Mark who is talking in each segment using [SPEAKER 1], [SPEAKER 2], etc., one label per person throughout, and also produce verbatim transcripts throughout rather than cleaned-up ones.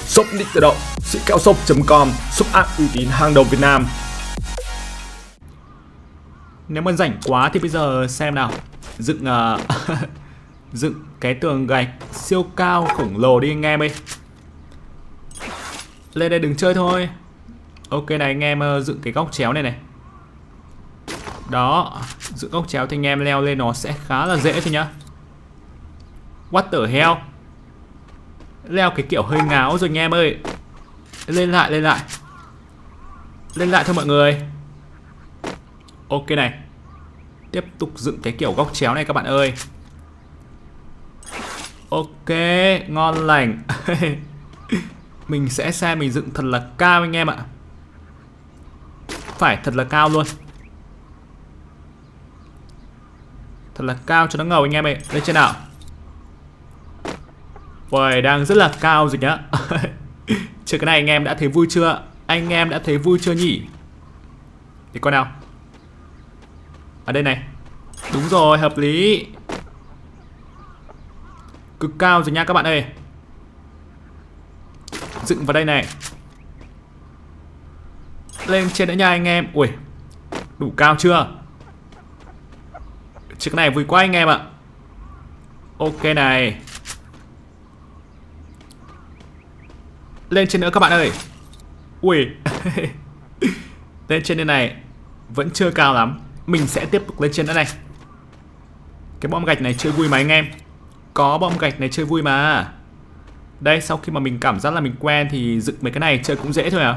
[SPEAKER 1] Shop Nick tự động, sĩ kẹo shop chấm com, shop app uy tín hàng đầu Việt Nam. Nếu mà rảnh quá thì bây giờ xem nào. Dựng uh, dựng cái tường gạch siêu cao khổng lồ đi anh em ơi. Lên đây đừng chơi thôi. Ok này anh em, uh, dựng cái góc chéo này này. Đó, dựng góc chéo thì anh em leo lên nó sẽ khá là dễ thôi nhá. What the hell? Leo cái kiểu hơi ngáo rồi anh em ơi. Lên lại, lên lại. Lên lại thôi mọi người. Ok này. Tiếp tục dựng cái kiểu góc chéo này các bạn ơi. Ok, ngon lành. Mình sẽ xem mình dựng thật là cao anh em ạ. Phải thật là cao luôn. Thật là cao cho nó ngầu anh em ơi. Lên trên nào. Uầy, đang rất là cao rồi nhá. Chơi cái này anh em đã thấy vui chưa? Anh em đã thấy vui chưa nhỉ? Thì coi nào. Ở đây này. Đúng rồi, hợp lý. Cực cao rồi nha các bạn ơi. Dựng vào đây này. Lên trên nữa nha anh em. Ui, đủ cao chưa? Chơi cái này vui quá anh em ạ. Ok này. Lên trên nữa các bạn ơi. Ui. Lên trên đây này. Vẫn chưa cao lắm. Mình sẽ tiếp tục lên trên nữa này. Cái bom gạch này chơi vui mà anh em. Có bom gạch này chơi vui mà. Đây, sau khi mà mình cảm giác là mình quen thì dựng mấy cái này chơi cũng dễ thôi à.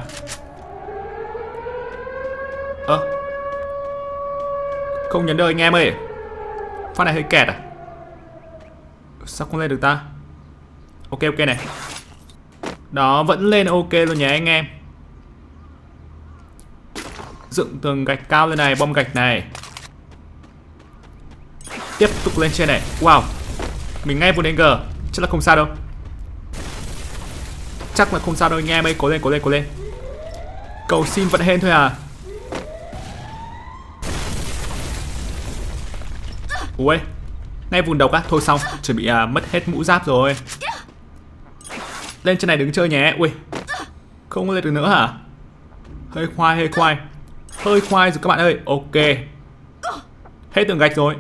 [SPEAKER 1] Ơ à, không nhấn đời anh em ơi. Phát này hơi kẹt à? Sao không lên được ta? Ok ok này. Đó, vẫn lên ok luôn nhé anh em. Dựng tường gạch cao lên này, bom gạch này. Tiếp tục lên trên này. Wow, mình ngay vô đến G. Chắc là không sao đâu. Chắc là không sao đâu anh em ơi. Cố lên, cố lên, cố lên. Cầu xin vận hên thôi à. Ui, ngay vùng độc á. Thôi xong, chuẩn bị uh, mất hết mũ giáp rồi. Lên trên này đứng chơi nhé. Ui, không lên được nữa hả? Hơi khoai, hơi khoai. Hơi khoai rồi các bạn ơi. Ok. Hết tường gạch rồi.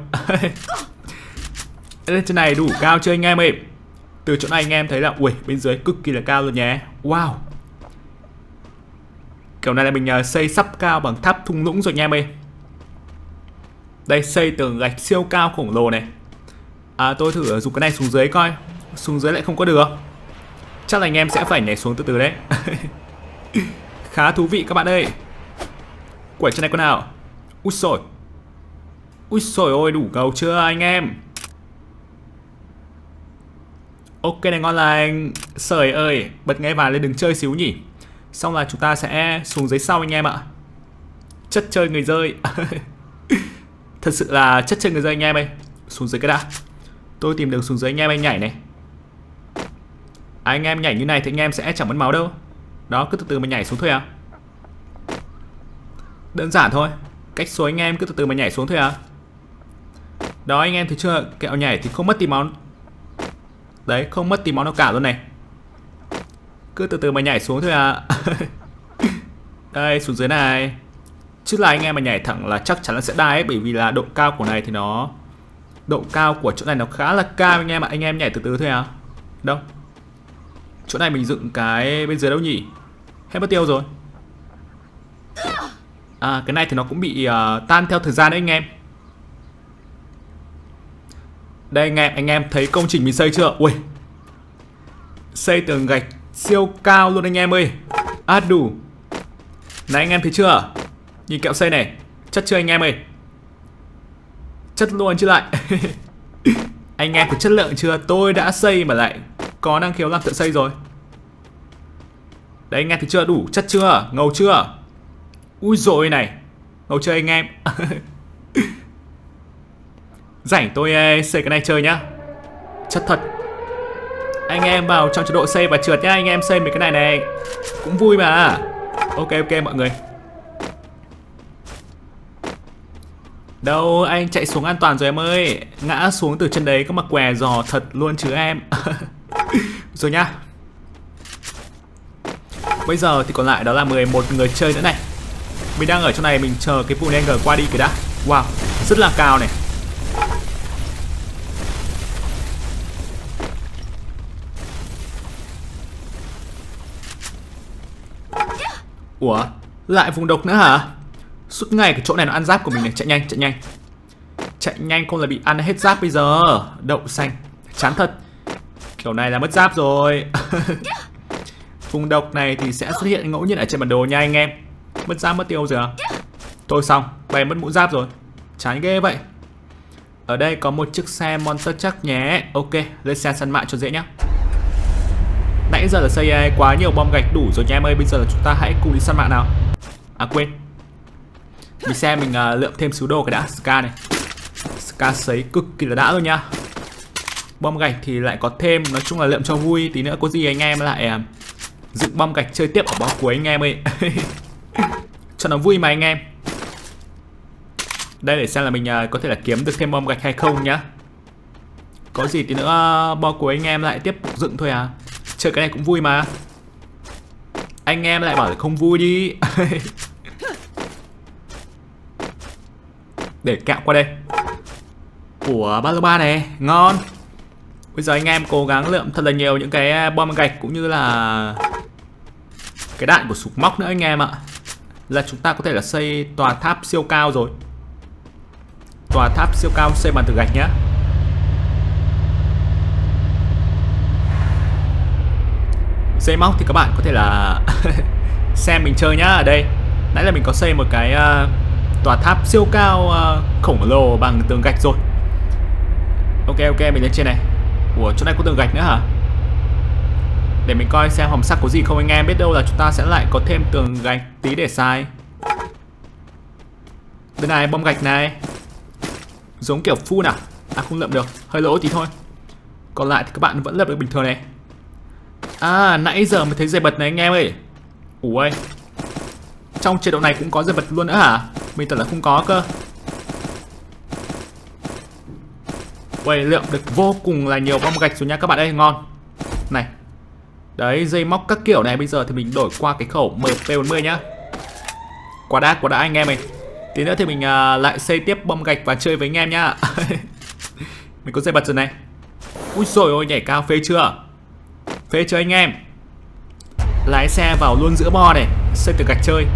[SPEAKER 1] Lên trên này đủ cao chưa anh em ơi? Từ chỗ này anh em thấy là ui, bên dưới cực kỳ là cao luôn nhé. Wow. Kiểu này là mình uh, xây sắp cao bằng tháp thung lũng rồi anh em ơi. Đây, xây tường gạch siêu cao khổng lồ này. À, tôi thử dùng cái này xuống dưới coi. Xuống dưới lại không có được. Chắc là anh em sẽ phải nhảy xuống từ từ đấy. Khá thú vị các bạn ơi. Quẩy trên này con nào. Úi xồi. Úi xồi ôi, đủ ngầu chưa anh em? Ok này, ngon lành. Sời ơi, bật nghe vào lên đừng chơi xíu nhỉ. Xong là chúng ta sẽ xuống dưới sau anh em ạ. Chất chơi người rơi. Thật sự là chất chơi người rơi anh em ơi. Xuống dưới cái đã. Tôi tìm đường xuống dưới anh em anh nhảy này. À, anh em nhảy như này thì anh em sẽ chẳng mất máu đâu. Đó, cứ từ từ mà nhảy xuống thôi à. Đơn giản thôi. Cách số anh em cứ từ từ mà nhảy xuống thôi à. Đó anh em thấy chưa? Kẹo nhảy thì không mất tí máu. Đấy, không mất tí máu nào cả luôn này. Cứ từ từ mà nhảy xuống thôi à. Đây, xuống dưới này. Chứ là anh em mà nhảy thẳng là chắc chắn là sẽ đai ấy. Bởi vì là độ cao của này thì nó độ cao của chỗ này nó khá là cao anh em ạ. Anh em nhảy từ từ thôi à. Đâu? Chỗ này mình dựng cái bên dưới đâu nhỉ? Hết mất tiêu rồi. À, cái này thì nó cũng bị uh, tan theo thời gian đấy anh em. Đây anh em, anh em thấy công trình mình xây chưa? Ui, xây tường gạch siêu cao luôn anh em ơi. À đủ. Này anh em thấy chưa? Nhìn kẹo xây này. Chất chưa anh em ơi? Chất luôn chứ lại. Anh em thấy chất lượng chưa? Tôi đã xây mà lại có năng khiếu làm thợ xây rồi. Đấy anh em thấy chưa? Đủ chất chưa? Ngầu chưa? Ui dồi này. Ngầu chơi anh em. Rảnh tôi xây cái này chơi nhá. Chất thật. Anh em vào trong chế độ xây và trượt nhá. Anh em xây mấy cái này này cũng vui mà. Ok ok mọi người. Đâu, anh chạy xuống an toàn rồi em ơi. Ngã xuống từ chân đấy có mà què giò thật luôn chứ em. Rồi nhá. Bây giờ thì còn lại đó là mười một người chơi nữa này. Mình đang ở trong này, mình chờ cái vụ Nenger qua đi cái đã. Wow, rất là cao này. Ủa, lại vùng độc nữa hả? Suốt ngày cái chỗ này nó ăn giáp của mình này. Chạy nhanh, chạy nhanh. Chạy nhanh không là bị ăn hết giáp bây giờ. Đậu xanh, chán thật. Kiểu này là mất giáp rồi. Vùng độc này thì sẽ xuất hiện ngẫu nhiên ở trên bản đồ nha anh em. Mất giáp mất tiêu rồi à? Thôi xong, bay mất mũ giáp rồi. Chán ghê vậy. Ở đây có một chiếc xe monster chắc nhé. Ok, lên xe săn mạ cho dễ nhá. Nãy giờ là xây quá nhiều bom gạch đủ rồi nha em ơi. Bây giờ là chúng ta hãy cùng đi săn mạ nào. À quên, mình xem mình uh, lượm thêm xíu đồ cái đã. Ska này, Ska sấy cực kỳ là đã rồi nha. Bom gạch thì lại có thêm. Nói chung là lượm cho vui. Tí nữa có gì anh em lại uh, dựng bom gạch chơi tiếp ở bó cuối anh em ơi. Cho nó vui mà anh em. Đây để xem là mình uh, có thể là kiếm được thêm bom gạch hay không nhá. Có gì tí nữa uh, bó cuối anh em lại tiếp tục dựng thôi à. Chơi cái này cũng vui mà. Anh em lại bảo là không vui đi. Để kẹo qua đây. Ủa, ba lô ba này, ngon. Bây giờ anh em cố gắng lượm thật là nhiều những cái bom gạch cũng như là cái đạn của súng móc nữa anh em ạ. Là chúng ta có thể là xây tòa tháp siêu cao rồi. Tòa tháp siêu cao xây bằng từ gạch nhá. Dây móc thì các bạn có thể là xem mình chơi nhá. Ở đây nãy là mình có xây một cái uh, tòa tháp siêu cao uh, khổng lồ bằng tường gạch rồi. Ok ok, mình lên trên này. Ủa, chỗ này có tường gạch nữa hả? Để mình coi xem hòm sắt có gì không anh em. Biết đâu là chúng ta sẽ lại có thêm tường gạch tí để xài. Bên này bom gạch này. Giống kiểu full nào. À không lượm được, hơi lỗ tí thôi. Còn lại thì các bạn vẫn lượm được bình thường này. À, nãy giờ mới thấy dây bật này anh em ơi. Ủa, trong chế độ này cũng có dây bật luôn nữa hả? Mình tưởng là không có cơ. Ui, lượm được vô cùng là nhiều bom gạch rồi nha các bạn ơi, ngon. Này. Đấy, dây móc các kiểu này. Bây giờ thì mình đổi qua cái khẩu M P bốn mươi nhá. Quá đã, quá đã anh em ơi. Tí nữa thì mình uh, lại xây tiếp bom gạch và chơi với anh em nhá. Mình có dây bật rồi này. Ui dồi ôi, nhảy cao phê chưa? Phê chưa anh em? Lái xe vào luôn giữa bo này, xây từ gạch chơi.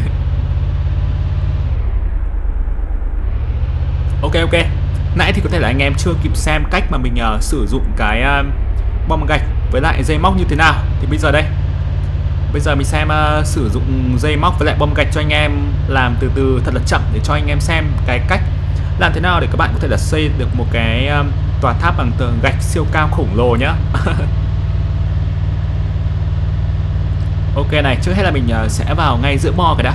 [SPEAKER 1] Ok ok. Nãy thì có thể là anh em chưa kịp xem cách mà mình uh, sử dụng cái uh, bom gạch với lại dây móc như thế nào. Thì bây giờ đây, bây giờ mình xem uh, sử dụng dây móc với lại bom gạch cho anh em làm từ từ thật là chậm, để cho anh em xem cái cách làm thế nào để các bạn có thể là xây được một cái uh, tòa tháp bằng tường gạch siêu cao khổng lồ nhá. Ok này, trước hết là mình uh, sẽ vào ngay giữa bo cái đã.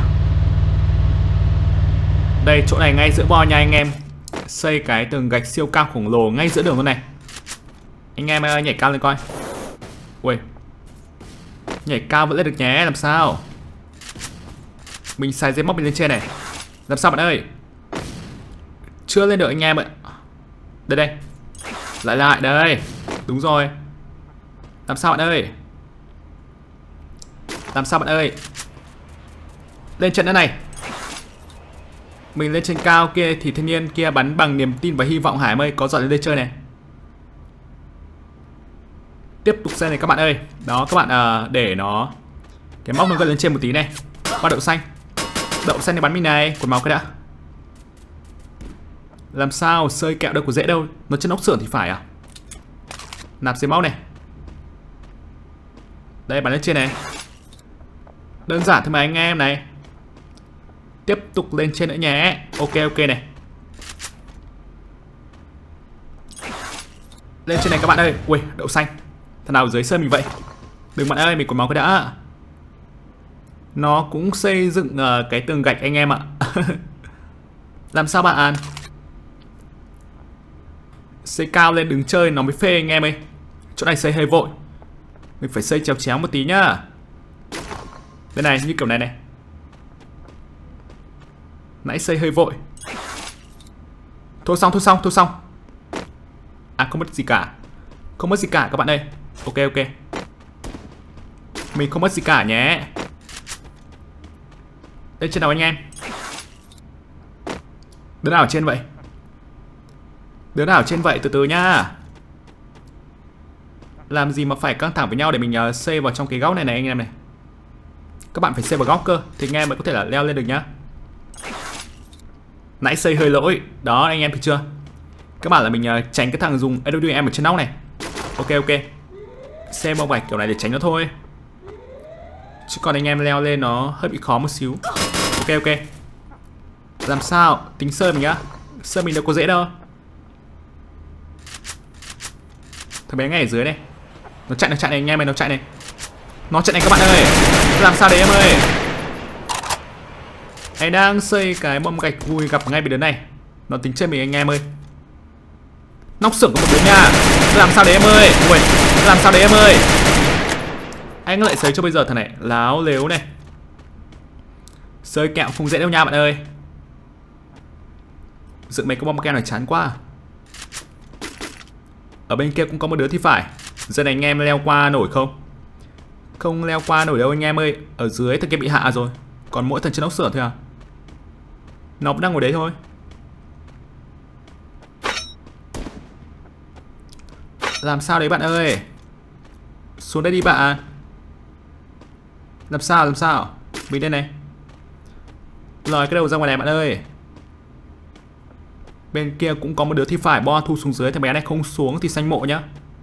[SPEAKER 1] Đây, chỗ này ngay giữa bo nha anh em. Xây cái tường gạch siêu cao khổng lồ ngay giữa đường luôn này. Anh em uh, nhảy cao lên coi. Ui, nhảy cao vẫn lên được nhé, làm sao? Mình xài dây móc mình lên trên này. Làm sao bạn ơi? Chưa lên được anh em ạ. Đây đây. Lại lại đây. Đúng rồi. Làm sao bạn ơi? Làm sao bạn ơi? Lên trận nữa này. Mình lên trên cao kia thì thanh niên kia bắn bằng niềm tin và hy vọng Hải ơi có giỏi lên đây chơi này. Tiếp tục xem này các bạn ơi. Đó các bạn uh, để nó cái móc nó gần lên trên một tí này. Qua đậu xanh. Đậu xanh này bắn mình này. Quần máu cái đã. Làm sao sơi kẹo đâu có dễ đâu. Nó trên ốc sưởng thì phải à. Nạp dây móc này. Đây bắn lên trên này. Đơn giản thôi mà anh em này. Tiếp tục lên trên nữa nhé. Ok ok này. Lên trên này các bạn ơi. Ui đậu xanh. Thằng nào dưới sân mình vậy. Đừng bạn ơi, mình còn máu cái đã. Nó cũng xây dựng uh, cái tường gạch anh em ạ. Làm sao bạn? Xây cao lên đứng chơi nó mới phê anh em ơi. Chỗ này xây hơi vội. Mình phải xây chéo chéo một tí nhá. Đây này, như kiểu này này. Nãy xây hơi vội. Thôi xong, thôi xong, thôi xong. À không mất gì cả. Không mất gì cả các bạn ơi. Ok ok. Mình không mất gì cả nhé. Đây trên nào anh em? Đứa nào ở trên vậy? Đứa nào ở trên vậy? Từ từ nhá. Làm gì mà phải căng thẳng với nhau để mình uh, save vào trong cái góc này này anh em này. Các bạn phải save vào góc cơ thì anh em mới có thể là leo lên được nhá. Nãy xây hơi lỗi. Đó anh em thấy chưa? Các bạn là mình uh, tránh cái thằng dùng a vê em ở trên nóc này. Ok ok. Xem bông vạch kiểu này để tránh nó thôi. Chứ còn anh em leo lên nó hơi bị khó một xíu. Ok ok. Làm sao? Tính sơn mình nhá. Sơn mình đâu có dễ đâu. Thằng bé ngay ở dưới này. Nó chạy nó chạy này anh em ơi, nó chạy này. Nó chạy này các bạn ơi. Làm sao đấy em ơi? Anh đang xây cái bom gạch vui gặp ngay bên đứa này. Nó tính chơi mình anh em ơi. Nóc xưởng có một đứa nha. Làm sao đấy em ơi? Ui, làm sao đấy em ơi? Anh lại sấy cho bây giờ thằng này láo lếu này. Sơi kẹo không dễ đâu nha bạn ơi. Dựng mấy cái bom keo này chán quá. Ở bên kia cũng có một đứa thì phải. Giờ này anh em leo qua nổi không? Không leo qua nổi đâu anh em ơi. Ở dưới thằng kia bị hạ rồi. Còn mỗi thằng trên nóc xưởng thôi à. Nó đang ngồi đấy thôi. Làm sao đấy bạn ơi? Xuống đây đi bạn. Làm sao làm sao? Mình đây này. Lòi cái đầu ra ngoài này bạn ơi. Bên kia cũng có một đứa thì phải bo thu xuống dưới. Thằng bé này không xuống thì xanh mộ nhá.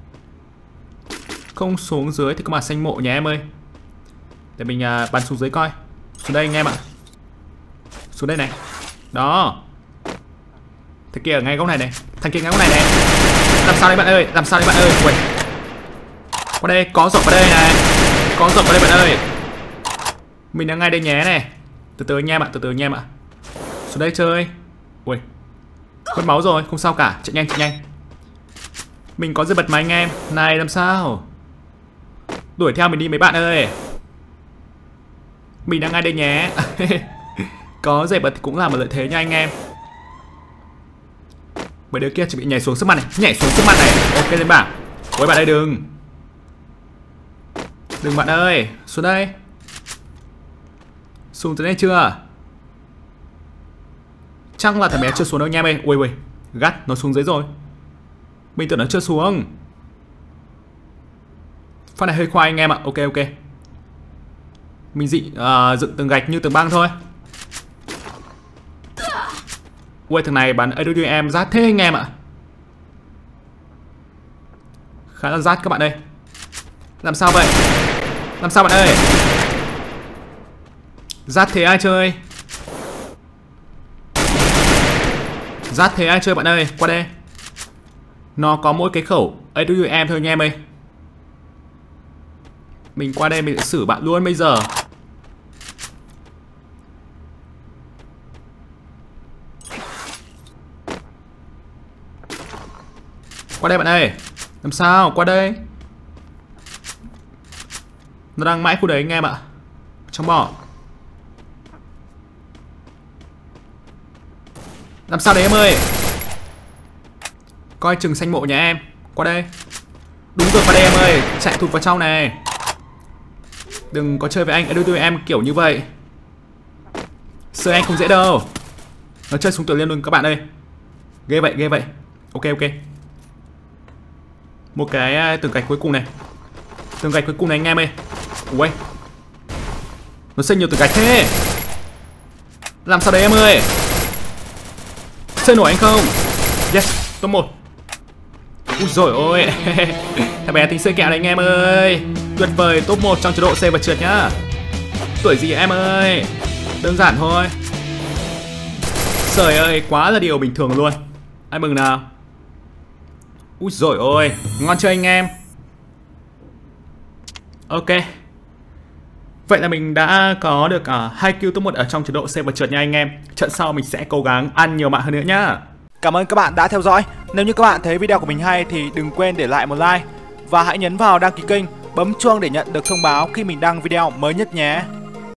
[SPEAKER 1] Không xuống dưới thì có mà xanh mộ nhé em ơi. Để mình uh, bắn xuống dưới coi. Xuống đây anh em ạ. Xuống đây này. Đó. Thằng kia ở ngay góc này này. Thằng kia ngay góc này này. Làm sao đấy bạn ơi? Làm sao đấy bạn ơi? Ui. Qua đây, có giọt vào đây này. Có giọt vào đây bạn ơi. Mình đang ngay đây nhé này. Từ từ anh em ạ, từ từ anh em ạ. Xuống đây chơi. Ui. Mất máu rồi, không sao cả, chạy nhanh chạy nhanh. Mình có dây bật mà anh em. Này làm sao? Đuổi theo mình đi mấy bạn ơi. Mình đang ngay đây nhé. Có dây bật thì cũng là một lợi thế nha anh em. Mấy đứa kia chuẩn bị nhảy xuống sức mặt này. Nhảy xuống sức mặt này. Ok lên bảng. Ôi bạn ơi đừng. Đừng bạn ơi. Xuống đây. Xuống tới đây chưa? Chắc là thằng bé chưa xuống đâu anh em ơi. Ui ui. Gắt nó xuống dưới rồi. Mình tưởng nó chưa xuống. Phát này hơi khoai anh em ạ. Ok ok. Mình dị uh, dựng tường gạch như tường băng thôi. Ui thằng này bắn a vê em rát thế anh em ạ. Khá là rát các bạn ơi. Làm sao vậy? Làm sao bạn ơi? Rát thế ai chơi? Rát thế ai chơi bạn ơi? Qua đây. Nó có mỗi cái khẩu a vê em thôi anh em ơi. Mình qua đây mình sẽ xử bạn luôn bây giờ. Qua đây bạn ơi. Làm sao? Qua đây. Nó đang mãi khu đấy anh em ạ. Trong bỏ. Làm sao đấy em ơi? Coi chừng xanh mộ nhà em. Qua đây. Đúng rồi qua đây em ơi. Chạy thụt vào trong này. Đừng có chơi với anh a vê em kiểu như vậy. Sơi anh không dễ đâu. Nó chơi súng tiểu liên luôn các bạn ơi. Ghê vậy ghê vậy. Ok ok. Một cái tường gạch cuối cùng này. Tường gạch cuối cùng này anh em ơi. Ui. Nó xây nhiều tường gạch thế. Làm sao đấy em ơi? Xây nổi anh không? Yes, top một. Úi dồi ôi. Thằng bé tính xây kẹo này anh em ơi. Tuyệt vời, top một trong chế độ C và trượt nhá. Tuổi gì em ơi? Đơn giản thôi. Trời ơi, quá là điều bình thường luôn. Anh mừng nào. Úi dồi ôi, ngon chưa anh em? Ok. Vậy là mình đã có được uh, hai kill top một ở trong chế độ C và trượt nha anh em. Trận sau mình sẽ cố gắng ăn nhiều mạng hơn nữa nhá. Cảm ơn các bạn đã theo dõi. Nếu như các bạn thấy video của mình hay thì đừng quên để lại một like. Và hãy nhấn vào đăng ký kênh, bấm chuông để nhận được thông báo khi mình đăng video mới nhất nhé.